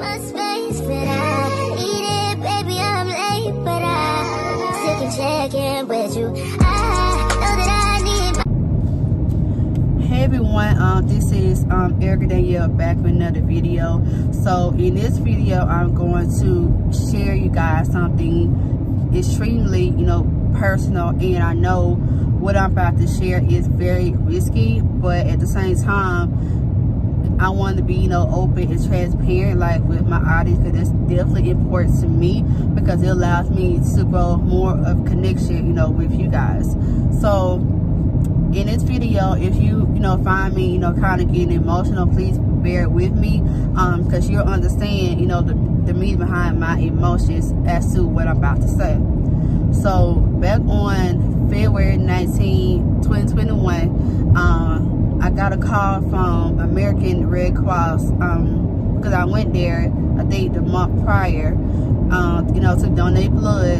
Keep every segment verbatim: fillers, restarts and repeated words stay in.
my space, but I need it, baby, I'm late, but I still can check in with you. I know that I need my... Hey everyone, um, this is um, Erica Danielle back with another video. So in this video, I'm going to share you guys something extremely, you know, personal, and I know what I'm about to share is very risky, but at the same time, I want to be, you know, open and transparent, like, with my audience, because it's definitely important to me, because it allows me to grow more of connection, you know, with you guys. So in this video, if you, you know, find me, you know, kind of getting emotional, please bear with me, um, because you'll understand, you know, the, the meaning behind my emotions as to what I'm about to say. So back on February nineteenth, twenty twenty-one, um, I got a call from American Red Cross, um, because I went there, I think the month prior, um, you know, to donate blood,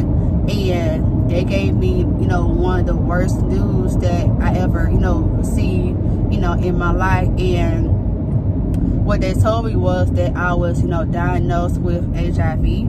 and they gave me, you know, one of the worst news that I ever, you know, received, you know, in my life. And what they told me was that I was, you know, diagnosed with H I V.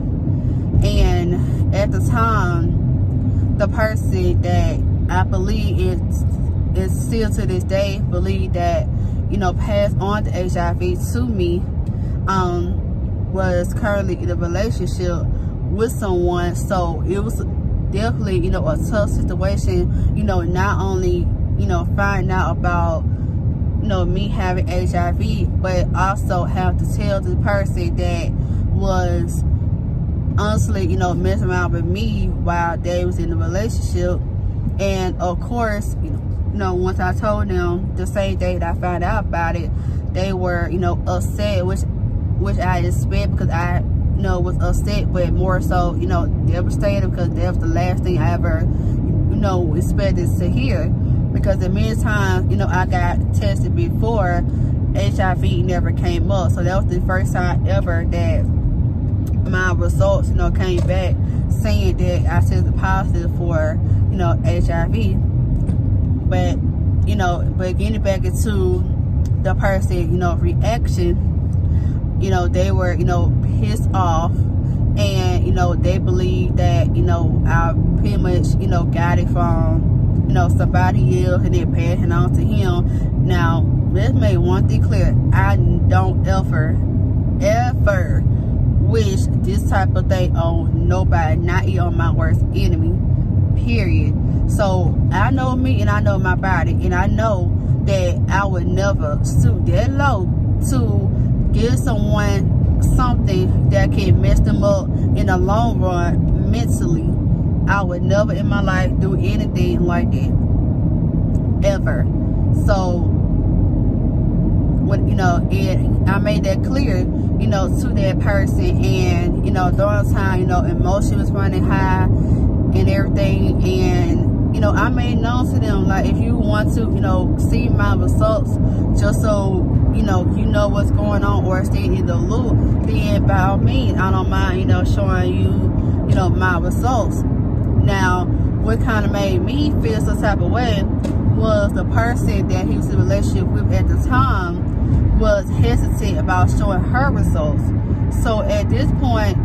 And at the time, the person that I believe is, is still to this day, believe that, you know, passed on the H I V to me, um, was currently in a relationship with someone. So it was definitely, you know, a tough situation, you know, not only, you know, finding out about, you know, me having H I V, but also have to tell the person that was honestly, you know, messing around with me while they was in a relationship. And of course, you know, you know, once I told them the same day that I found out about it, they were, you know, upset, which which I expect, because I, you know, was upset, but more so, you know, devastated, because that was the last thing I ever, you know, expected to hear. Because the many times, you know, I got tested before, H I V never came up. So that was the first time ever that my results, you know, came back saying that I tested positive for, you know, H I V. But, you know, but getting back into the person, you know, reaction, you know, they were, you know, pissed off, and, you know, they believe that, you know, I pretty much, you know, got it from, you know, somebody else, and then passed it on to him. Now, let's make one thing clear. I don't ever, ever wish this type of thing on nobody, not even on my worst enemy, period. So I know me, and I know my body, and I know that I would never stoop that low to give someone something that can mess them up in the long run mentally. I would never in my life do anything like that, ever. So when, you know, and I made that clear, you know, to that person. And, you know, during the time, you know, emotion was running high and everything, and, you know, I made known to them, like, if you want to, you know, see my results, just so, you know, you know what's going on, or stay in the loop, then by all means, I don't mind, you know, showing you, you know, my results. Now, what kind of made me feel some type of way was the person that he was in a relationship with at the time was hesitant about showing her results. So at this point,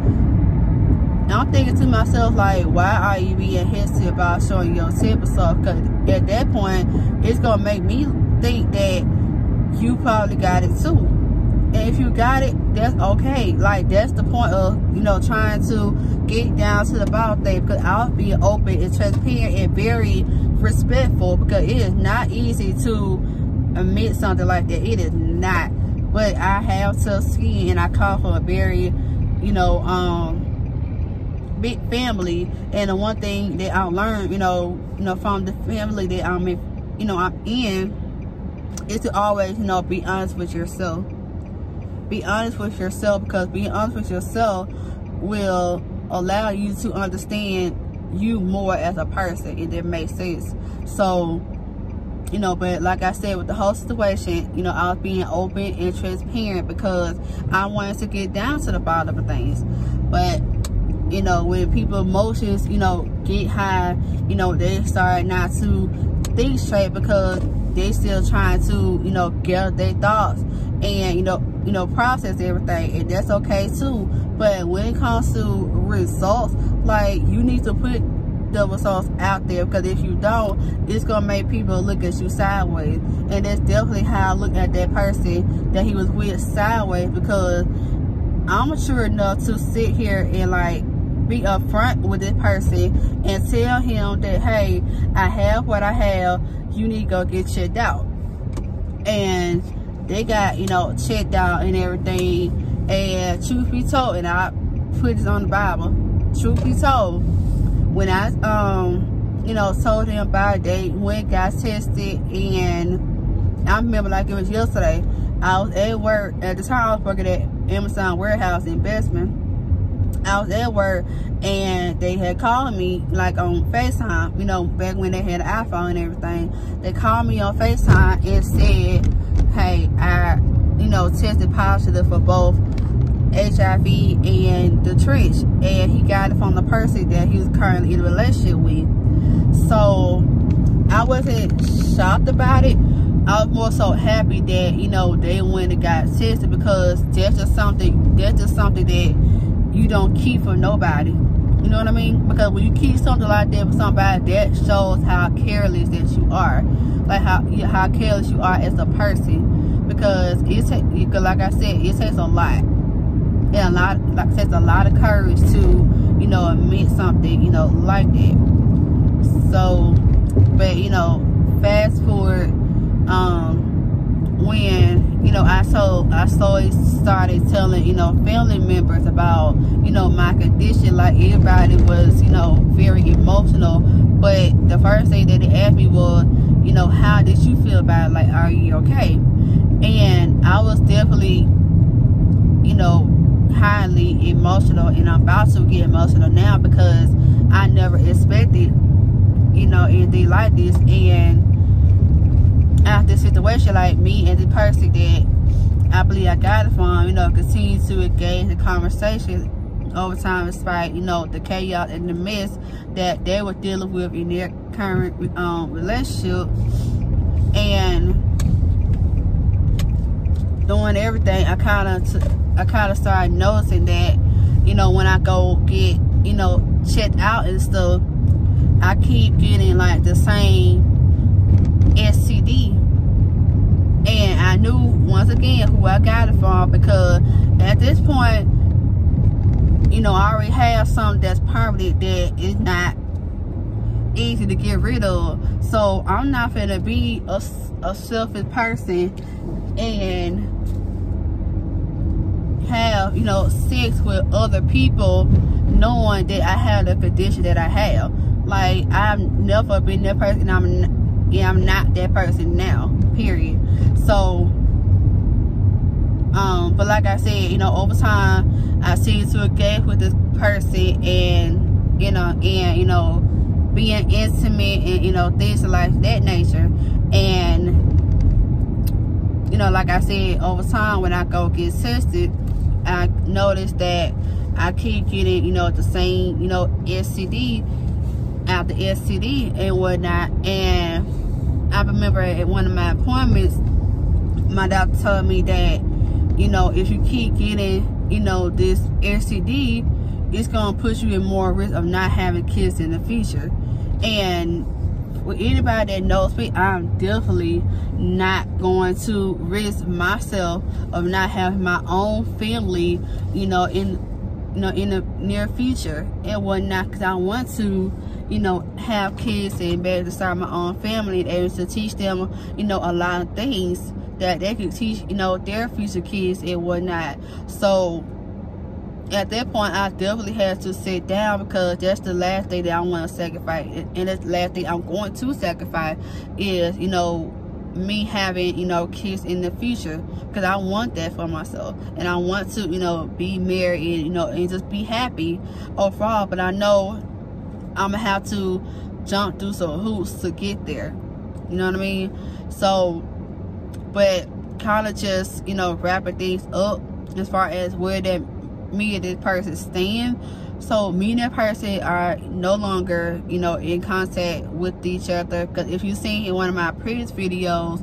I'm thinking to myself, like, why are you being hesitant about showing your test results? Because at that point, it's going to make me think that you probably got it too. And if you got it, that's okay. Like, that's the point of, you know, trying to get down to the bottom thing, because I'll be open and transparent and very respectful, because it is not easy to admit something like that. It is not. But I have tough skin, and I come from a very, you know, um, big family. And the one thing that I learned, you know, you know, from the family that I'm in, you know, I'm in, is to always, you know, be honest with yourself. Be honest with yourself, because being honest with yourself will allow you to understand you more as a person, if that makes sense. So, you know, but like I said, with the whole situation, you know, I was being open and transparent, because I wanted to get down to the bottom of things. But, you know, when people's emotions, you know, get high, you know, they start not to think straight, because they still trying to, you know, gather their thoughts. and you know you know process everything, and that's okay too. But when it comes to results, like, you need to put the results out there, because if you don't, it's gonna make people look at you sideways. And that's definitely how I look at that person that he was with sideways, because I'm mature enough to sit here and like be upfront with this person and tell him that, hey, I have what I have, you need to go get checked out. And they got, you know, checked out and everything. And truth be told, and I put this on the Bible, truth be told, when I um you know told him about it, they went, got tested, and I remember like it was yesterday. I was at work at the time. I was working at Amazon warehouse in Bestman. I was at work, and they had called me like on FaceTime, you know, back when they had an iPhone and everything. They called me on FaceTime and said, hey, I you know tested positive for both H I V and the trench, and he got it from the person that he was currently in a relationship with. So I wasn't shocked about it. I was more so happy that, you know, they went and got tested, because that's just something that's just something that you don't keep from nobody. You know what I mean? Because when you keep something like that for somebody, that shows how careless that you are, like how how careless you are as a person. Because it takes, like I said, it takes a lot. And a lot, like it takes a lot of courage to, you know, admit something, you know, like that. So, but you know, fast forward, um, when you know I told, I slowly started telling, you know, family members about, you know, my condition. Like, everybody was, you know, very emotional. But the first thing that they asked me was, you know, how did you feel about it? Like, are you okay? And I was definitely, you know, highly emotional, and I'm about to get emotional now, because I never expected, you know, anything like this. And after this situation, like, me and the person that I believe I got it from, you know, continue to engage in conversation over time, despite, you know, the chaos and the mess that they were dealing with in their current um, relationship. And doing everything, I kind of I kind of started noticing that, you know, when I go get, you know, checked out and stuff, I keep getting like the same S T D. And I knew once again who I got it from, because at this point, you know, I already have something that's permanent that is not easy to get rid of. So I'm not gonna be a, a selfish person and have, you know, sex with other people knowing that I have the condition that I have. Like, I've never been that person, and I'm, yeah, I'm not that person now, period. So um but like I said, you know, over time I seem to engage with this person, and you know, and you know, being intimate, and you know, things like that nature. And you know, like I said, over time when I go get tested, I noticed that I keep getting, you know, the same, you know, S T D after S T D and whatnot. And I remember at one of my appointments, my doctor told me that, you know, if you keep getting, you know, this S T D, it's gonna put you in more risk of not having kids in the future. And with anybody that knows me, I'm definitely not going to risk myself of not having my own family, you know, in you know in the near future and whatnot, because I want to, you know, have kids and be able to start my own family and able to teach them, you know, a lot of things that they could teach, you know, their future kids and whatnot. So at that point, I definitely had to sit down, because that's the last thing that I want to sacrifice, and that's the last thing I'm going to sacrifice is, you know, me having, you know, kids in the future, because I want that for myself, and I want to, you know, be married and, you know, and just be happy overall. But I know I'm gonna have to jump through some hoops to get there, you know what I mean? So, but kind of just, you know, wrapping things up as far as where that me and this person stand. So me and that person are no longer, you know, in contact with each other, because if you've seen in one of my previous videos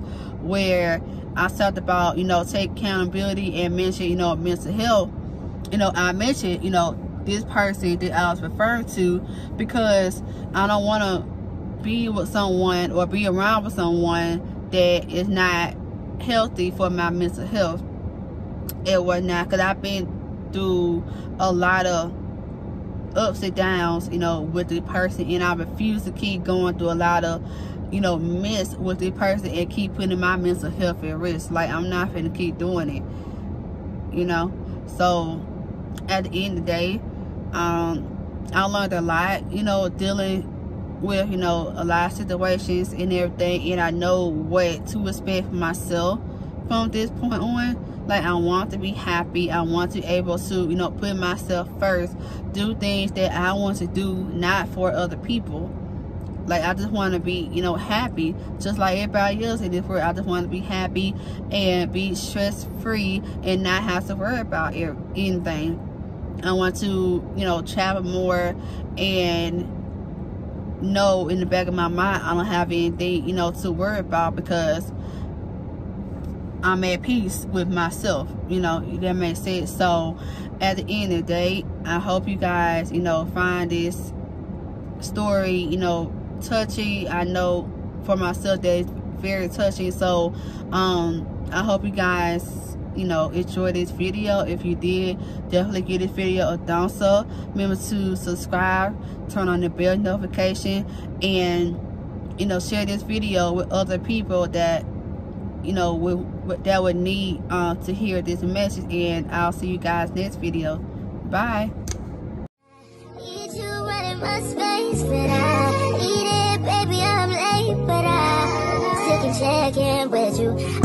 where I talked about, you know, take accountability and mention, you know, mental health. You know, I mentioned, you know, this person that I was referring to, because I don't want to be with someone or be around with someone that is not healthy for my mental health and whatnot. Because I've been through a lot of ups and downs, you know, with the person, and I refuse to keep going through a lot of, you know, mess with the person and keep putting my mental health at risk. Like, I'm not gonna keep doing it, you know. So at the end of the day, um I learned a lot, you know, dealing with, you know, a lot of situations and everything, and I know what to expect for myself from this point on. Like, I want to be happy. I want to be able to, you know, put myself first, do things that I want to do, not for other people. Like, I just want to be, you know, happy, just like everybody else in this world. I just want to be happy and be stress-free and not have to worry about anything. I want to, you know, travel more and know in the back of my mind I don't have anything, you know, to worry about, because I'm at peace with myself, you know. That makes sense. So at the end of the day, I hope you guys, you know, find this story, you know, touching. I know for myself that it's very touching. So um I hope you guys, you know, enjoy this video. If you did, definitely give this video a thumbs up. Remember to subscribe, turn on the bell notification, and, you know, share this video with other people that, you know, will, that would need uh, to hear this message. And I'll see you guys next video. Bye. Need you running my space, but I need it, baby. I'm late, but I still can check in with you.